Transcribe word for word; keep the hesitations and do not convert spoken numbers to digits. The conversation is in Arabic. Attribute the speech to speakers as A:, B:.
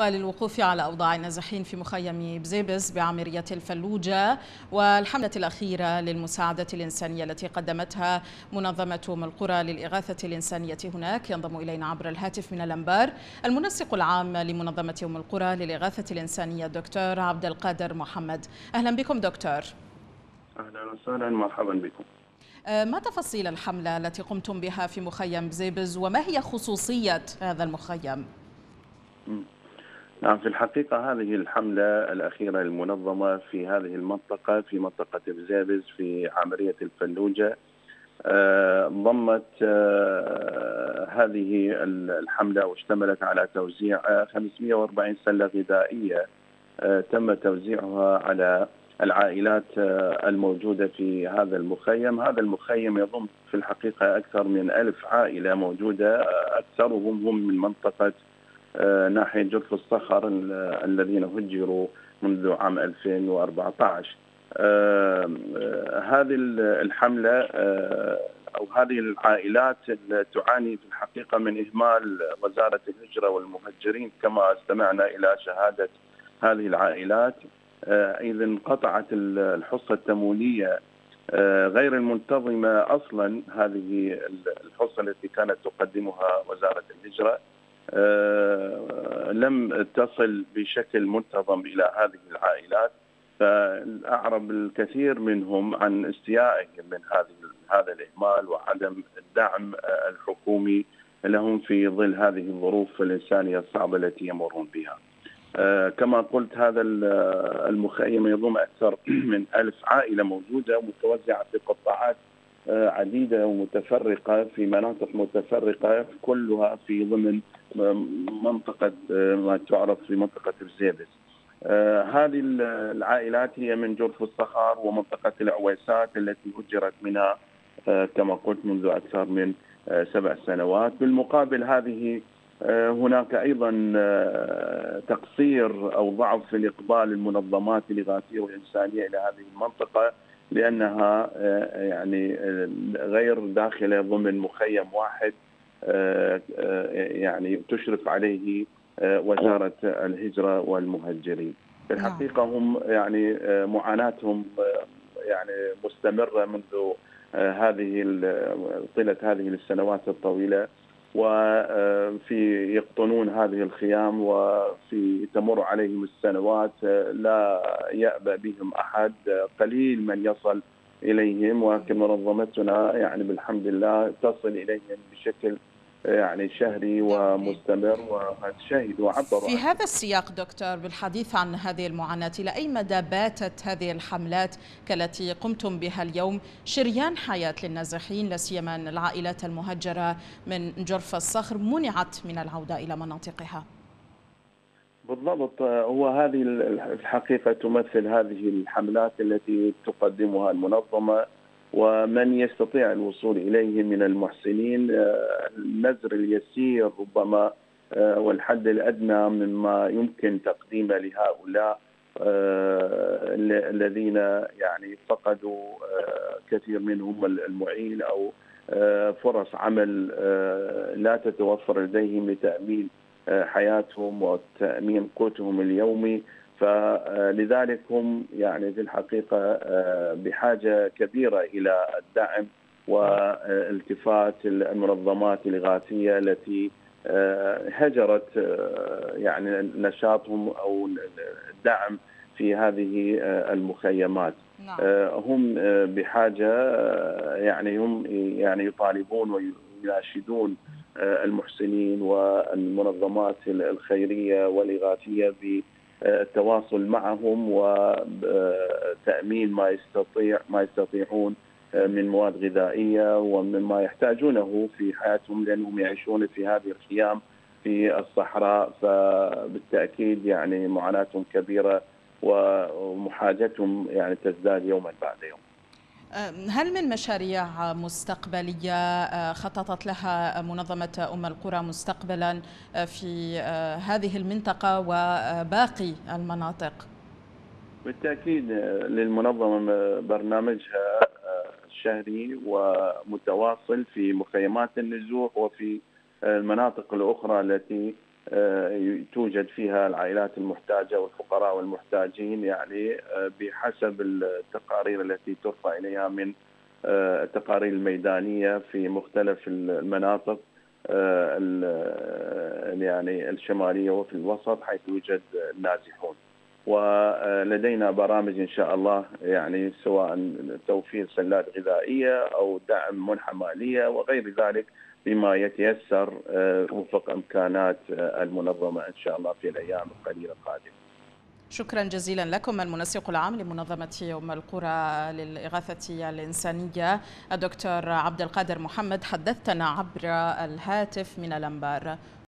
A: وللوقوف على أوضاع النازحين في مخيم بزيبز بعامرية الفلوجة والحملة الأخيرة للمساعدة الإنسانية التي قدمتها منظمة أم القرى للإغاثة الإنسانية هناك. ينضم إلينا عبر الهاتف من الأنبار المنسق العام لمنظمة أم القرى للإغاثة الإنسانية الدكتور عبد القادر محمد. أهلا بكم دكتور.
B: أهلا وسهلا، مرحبا بكم.
A: ما تفاصيل الحملة التي قمتم بها في مخيم بزيبز وما هي خصوصية هذا المخيم؟
B: نعم، في الحقيقة هذه الحملة الأخيرة المنظمة في هذه المنطقة، في منطقة بزيبز في عامرية الفلوجة، ضمت هذه الحملة واشتملت على توزيع خمسمئة وأربعين سلة غذائية تم توزيعها على العائلات الموجودة في هذا المخيم. هذا المخيم يضم في الحقيقة أكثر من ألف عائلة موجودة، أكثرهم هم من منطقة ناحية جرف الصخر الذين هجروا منذ عام ألفين وأربعة عشر. هذه الحملة أو هذه العائلات تعاني في الحقيقة من إهمال وزارة الهجرة والمهجرين، كما استمعنا إلى شهادة هذه العائلات، إذ انقطعت الحصة التموينية غير المنتظمة أصلا. هذه الحصة التي كانت تقدمها وزارة الهجرة لم تصل بشكل منتظم إلى هذه العائلات، فأعرب الكثير منهم عن استيائهم من هذه هذا الإهمال وعدم الدعم الحكومي لهم في ظل هذه الظروف الإنسانية الصعبة التي يمرون بها. كما قلت، هذا المخيم يضم أكثر من ألف عائلة موجودة متوزعة في قطاعات عديدة ومتفرقة في مناطق متفرقة، كلها في ضمن منطقة ما تعرف في منطقة بزيبز. هذه العائلات هي من جرف الصخر ومنطقة العويسات التي هجرت منها كما قلت منذ أكثر من سبع سنوات. بالمقابل هذه هناك أيضا تقصير أو ضعف في الإقبال المنظمات الإغاثية والإنسانية إلى هذه المنطقة، لأنها يعني غير داخلة ضمن مخيم واحد يعني تشرف عليه وزارة الهجرة والمهجرين. في الحقيقة هم يعني معاناتهم يعني مستمرة منذ هذه طيلة هذه السنوات الطويلة، وفي يقطنون هذه الخيام وفي تمر عليهم السنوات لا يأبى بهم أحد، قليل من يصل إليهم، ولكن منظمتنا يعني بالحمد لله تصل إليهم بشكل يعني شهري ومستمر وتشاهد وعبر.
A: في هذا السياق دكتور، بالحديث عن هذه المعاناة، إلى أي مدى باتت هذه الحملات كالتي قمتم بها اليوم شريان حياة للنازحين، لا سيما العائلات المهجرة من جرف الصخر منعت من العودة إلى مناطقها؟
B: بالضبط، هو هذه الحقيقة تمثل هذه الحملات التي تقدمها المنظمة، ومن يستطيع الوصول إليه من المحسنين النذر اليسير ربما والحد الأدنى مما يمكن تقديمه لهؤلاء الذين يعني فقدوا كثير منهم المعين أو فرص عمل لا تتوفر لديهم لتأمين حياتهم وتأمين قوتهم اليومي. فلذلك هم يعني في الحقيقة بحاجة كبيرة إلى الدعم والتفات المنظمات الإغاثية التي هجرت يعني نشاطهم أو الدعم في هذه المخيمات. نعم. هم بحاجة يعني هم يعني يطالبون ويناشدون المحسنين والمنظمات الخيرية والإغاثية بالتواصل معهم وتأمين ما يستطيع ما يستطيعون من مواد غذائية ومما يحتاجونه في حياتهم، لأنهم يعيشون في هذه الخيام في الصحراء، فبالتأكيد يعني معاناتهم كبيرة ومحاجتهم يعني تزداد يوما بعد يوم.
A: هل من مشاريع مستقبلية خططت لها منظمة أم القرى مستقبلا في هذه المنطقة وباقي المناطق؟
B: بالتأكيد للمنظمة برنامجها شهري ومتواصل في مخيمات النزوح وفي المناطق الأخرى التي توجد فيها العائلات المحتاجة والفقراء والمحتاجين، يعني بحسب التقارير التي ترفع إليها من التقارير الميدانية في مختلف المناطق يعني الشمالية وفي الوسط حيث يوجد النازحون. ولدينا برامج إن شاء الله، يعني سواء توفير سلات غذائية أو دعم منحة مالية وغير ذلك بما يتيسر وفق إمكانات المنظمة إن شاء الله في الأيام القليلة القادمة.
A: شكرا جزيلا لكم. المنسق العام لمنظمة أم القرى للإغاثة الإنسانية الدكتور عبد القادر محمد، حدثتنا عبر الهاتف من الأنبار.